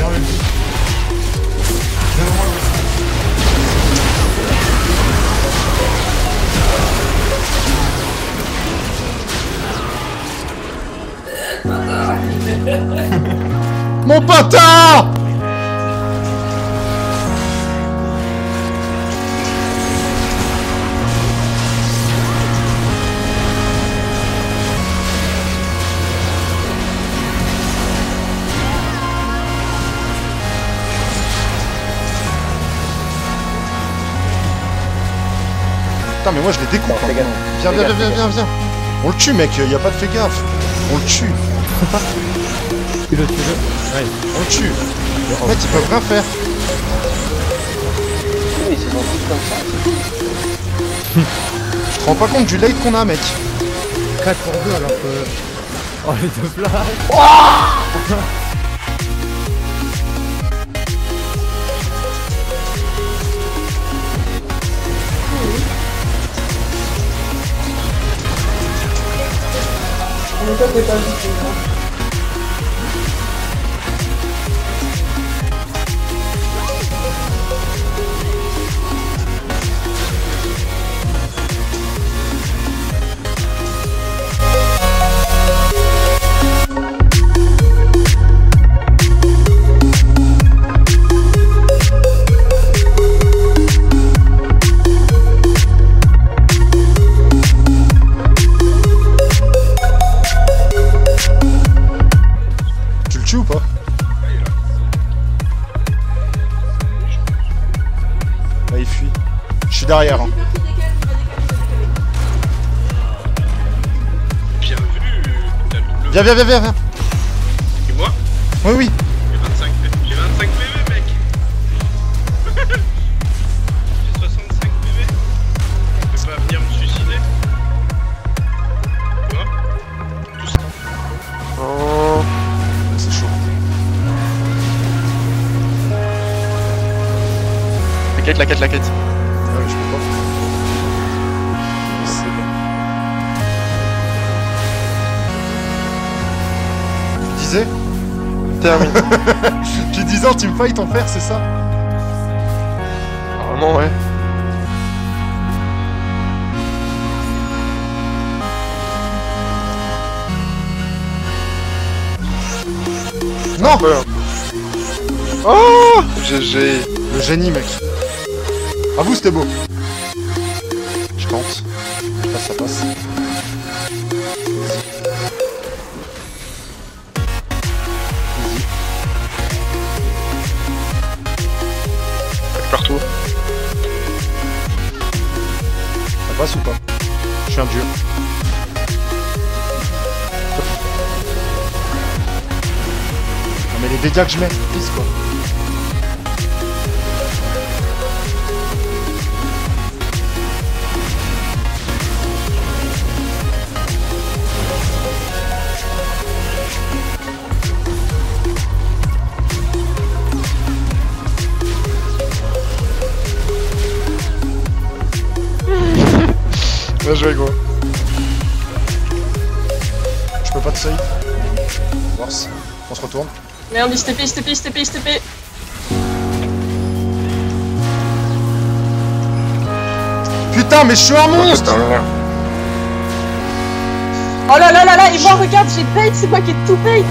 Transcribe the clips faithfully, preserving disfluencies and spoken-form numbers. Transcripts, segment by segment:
Viens avec lui. Viens vers moi, mon bâtard! Putain mais moi je les découpe. Hein. Viens, viens, viens, viens, viens, viens. On le tue mec, y a pas de fais gaffe. On le tue. Tue-le, tue-le. Ouais. On le tue. En fait ils peuvent rien faire. Oui, ils se sont tous comme ça. Tu te rends pas compte du late qu'on a mec. quatre pour deux alors que... Oh les deux plaques. Mais toi t'es pas vite, hein. Ou pas? Là il fuit. Je suis derrière. Hein. Viens, viens, viens, viens, viens. Et moi? Oui, oui. J'ai vingt-cinq P V. J'ai vingt-cinq P V, mec. J'ai soixante-cinq P V. Tu peux pas venir me suicider? Quoi? Tout ça. Oh. C'est chaud. La quête, la quête, la quête. Ouais, je peux pas. C'est bon. Tu disais? Termine. Tu disais en teamfight ton père, c'est ça? Vraiment, ouais. Non! Ouais. Oh G G. Le génie mec. À vous c'était beau. Je tente. Je passe, ça passe. Partout. Ça passe ou pas? Je suis un dieu. Non mais les dégâts que je mets, pisse quoi. Bien joué gros. Je peux pas te save. Force. On se retourne. Merde, il se T P, il se T P, il se T P, il se T P. Putain mais je suis un monstre! Oh là là là là, et moi regarde, j'ai bait, c'est moi qui ai tout bait.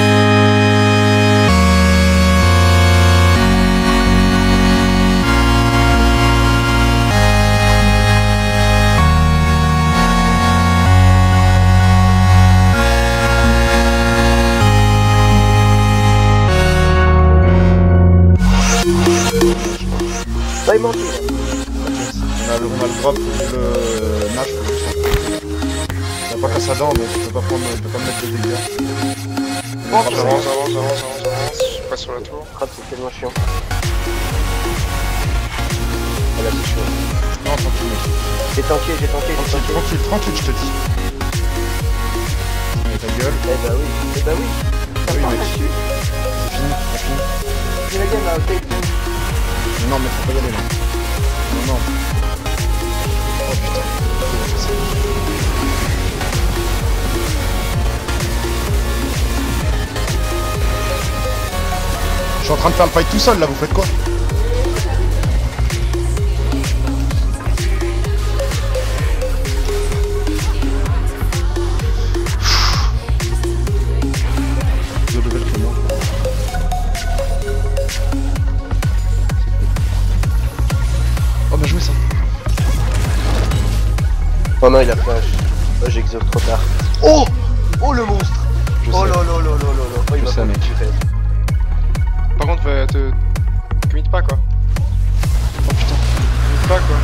Bah il mentit. On a le, on a le drop, le nage, faut juste. Il n'y a pas qu'à sa dent, mais tu peux pas prendre, tu peux pas me mettre des dégâts. Bon, j'avance, j'avance, j'avance, j'avance, j'avance. Je passe sur la tour. Crap, c'est tellement chiant. Ah là c'est chaud. Non, tranquille, mec. J'ai tanké, j'ai tanké, j'ai Tranquille, tanké. tranquille, tranquille, je te dis. Allez, ta gueule. Eh bah oui, eh bah oui. Ça Oui, part mec. là-dessus. C'est fini, c'est fini. C'est la game là, ok. Non, mais faut pas y aller là. Non, non. Oh putain. Je suis suis en train de faire le fight tout seul là, vous faites quoi? Deux levels que moi. Oh bien joué ça. Oh non, il a flash. Oh, j'exauce trop tard. Oh! Oh le monstre! Je Oh sais. là là là là là là. Oh, il Je m'a sais, pas mec. tu fais. Par contre, euh, te. Commit pas quoi. Oh putain. Commit pas quoi.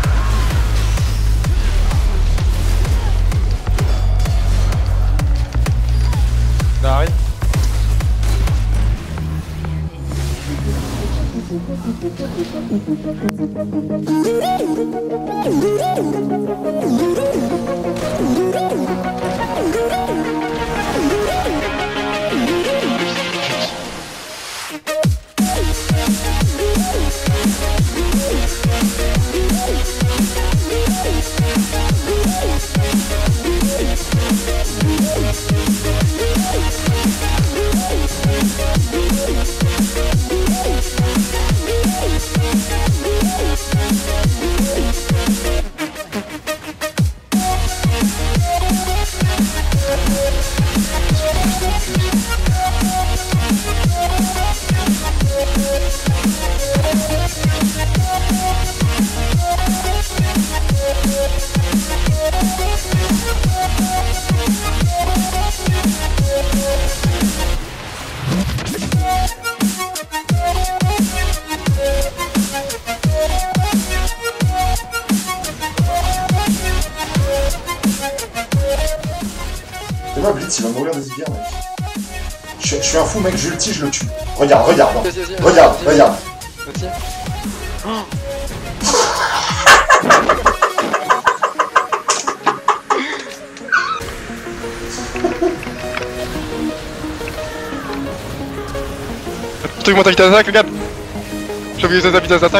Ça arrive. C'est pas Blitz, il va mourir des hyper, mec. Je, je suis un fou, mec, j'ulti, je le tue. Regarde, regarde. hein. Vas-y, vas-y, Regarde, vas-y, regarde. Vas-y. Le truc monte avec ta attaque, regarde. J'ai oublié ta vitesse d'attaque.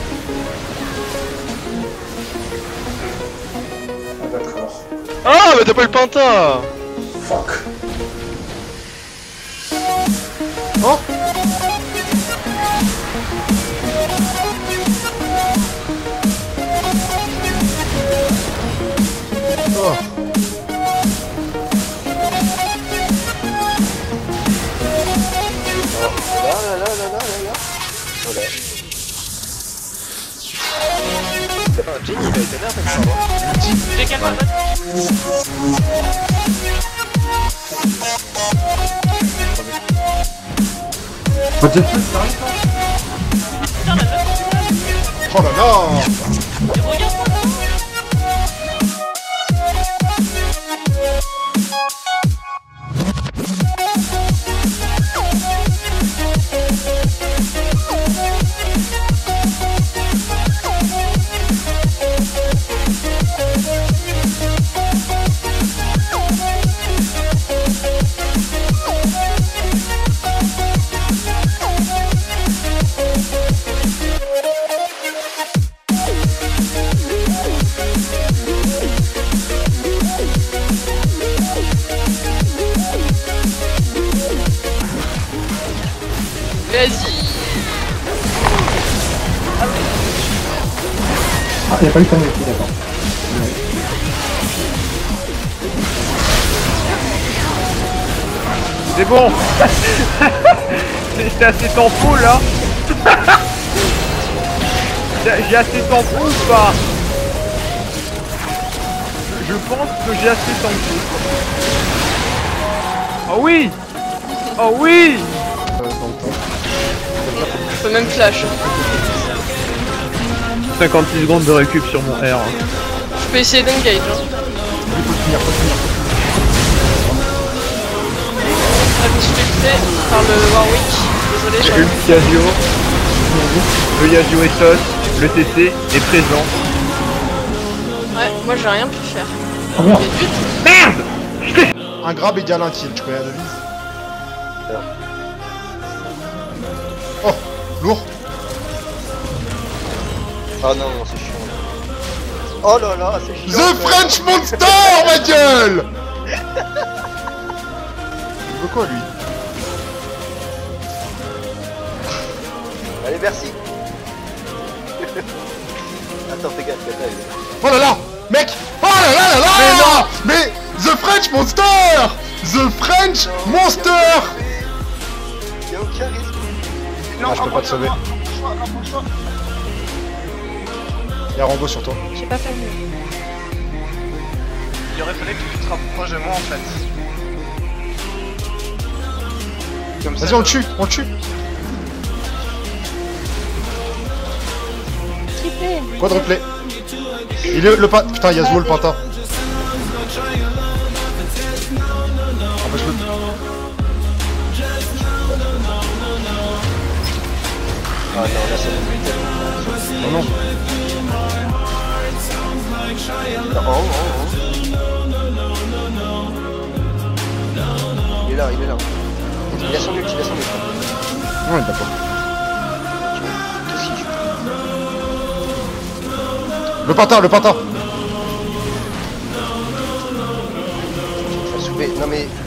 Ah, d'accord. Ah, mais t'as pas eu le penta. Fuck. Oh. Oh. Là là là là là là là. Voilà. Ah, Jenny, il a été nerf comme ça. J'ai qu'à pas What the fuck, ça arrive pas? putain, la meuf, Oh là là. mais regarde-moi ça. Vas-y. Ah, y'a pas eu de penalty, d'accord. C'est bon. J'ai assez temps full là. J'ai assez temps full ou pas? Je pense que j'ai assez temps full. Oh oui. Oh oui. Je peux même flash. cinquante-six secondes de récup sur mon R. hein. Je peux essayer d'engage. Hein. Ah, je me suis fait tuer par le Warwick. Désolé, J'ai j'ai eu le Yasuo. Le Yasuo est sauce. Le T C est présent. Ouais, moi j'ai rien pu faire. Oh merde. Merde. Un grab égale un kill, tu connais la devise? Oh, lourd. Ah non, non, c'est chiant. Oh là là, c'est chiant. The French Monster, ma gueule. Il veut quoi lui? Allez, merci. Attends, fais gaffe, Kata, elle est là. Oh là là, mec. Oh là là là là. Mais non. Mais The French Monster. The French Monster. Y'a aucun risque. Ah, je peux pas te sauver. Y'a Rambo sur toi. J'ai pas fait mieux. Il aurait fallu que tu te rapproches de moi en fait. Comme ça, Vas-y, on le tue, on le tue. Triplé. Quadruplé. Il est le pas. Putain, Yasuo le pantin. Empêche-le. Ah non, là c'est le Non, non. Oh, oh, oh. Il est là, il est là. Il a son ulti, il a son ulti. Non, il est d'accord. Qu'est-ce qu'il joue? Le pantin, le pantin. Faut soulever. Non mais